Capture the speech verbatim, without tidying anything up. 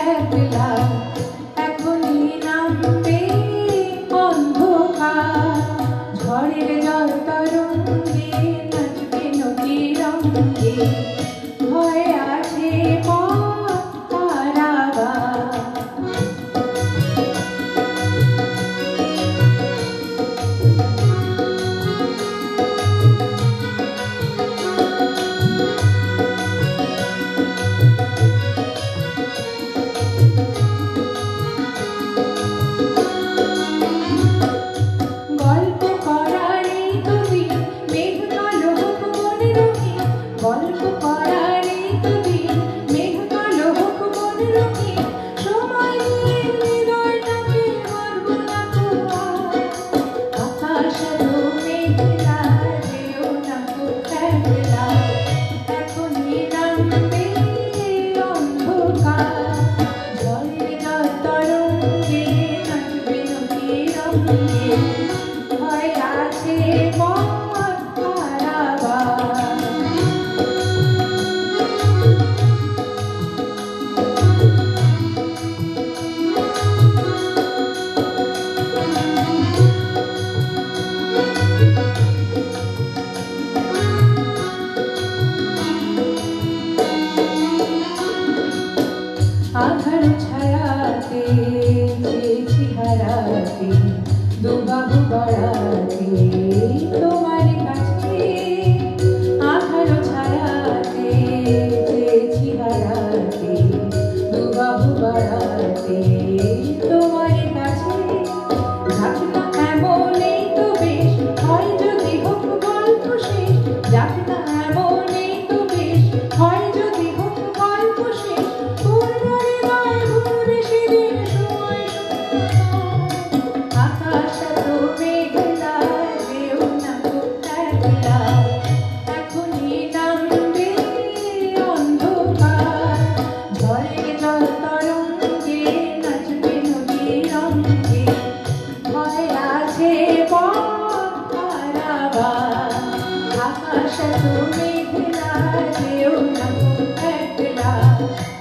একলা এখনই নামবে অন্ধকার ঝড়ের জল তরঙ্গে নাচবে নদী রঙ্গে ভয়ে আছে পথ হারাবার আধার ছায়াতে চেয়েছি হারাতে দুবাহু বাড়াতে তোমার কাছে আধার ছায়াতে চেয়েছি হারাতে দুবাহু বাড়াতে তোমার কাছে যাকনা এমনই তো বেশ হয় যদি হোক গল্প শেষ যাকনা এমনই তো বেশ হয় যদি হোক গল্প শেষ আকাশ তো মেঘলা যেও না একলা